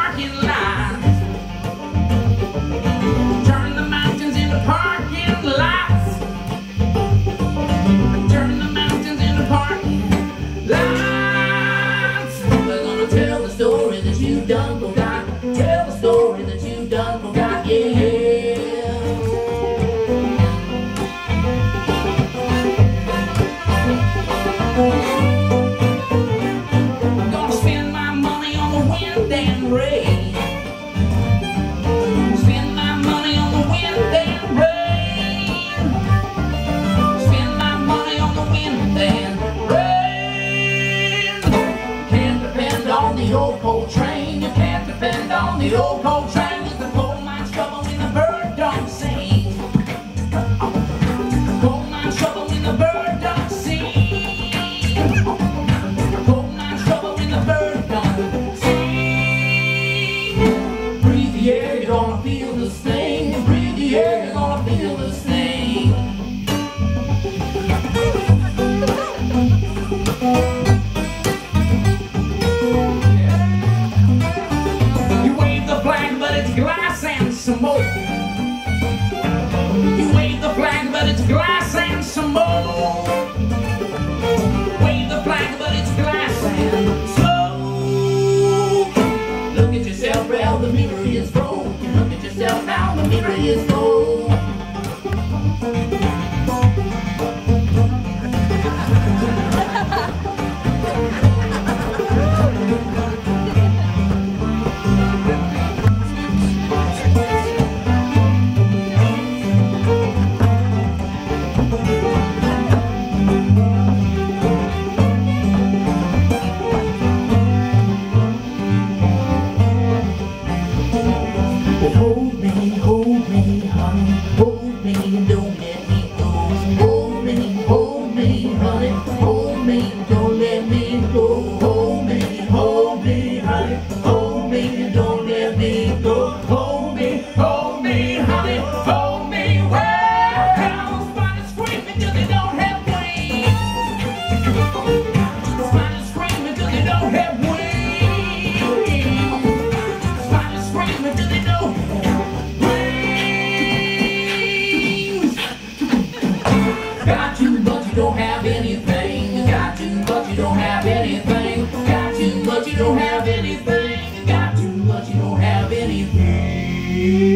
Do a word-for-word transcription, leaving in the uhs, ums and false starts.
parking lot. Turn the mountains into parking lots. Turn the mountains into parking lots. We're gonna tell the story that you done forgot. Tell the story that you done forgot, yeah. I'm gonna spend my money on the wind and rain. Spend my money on the wind and rain. Spend my money on the wind and rain. You can't depend on the old coal train. You can't depend on the old coal train. It's the coal mine's trouble when the bird don't sing. Coal mine's trouble when the bird don't sing. Coal mine's trouble when the bird don't sing. Breathe the air, you're gonna feel the sting. Breathe the air, you're gonna feel the sting. You wave the flag, but it's glass and smoke. You wave the flag, but it's glass and smoke. Wave the flag, but it's glass and smoke. Look at yourself, well, the mirror is broken. Look at yourself now, the mirror is broken. Hold me, hold me, honey, hold me and don't let me go. Hold me, hold me, honey, hold me and don't let me go. Hold me, hold me, honey, hold me and don't let me go. Hold me, hold me, honey, hold me well. Spiders screaming till they don't have wings. Spiders screaming till they don't have wings. Spiders screaming till they don't have wings. Got you, but you don't have anything. You got you, but you don't have anything. Got you, but you don't have anything. Got you, but you don't have anything.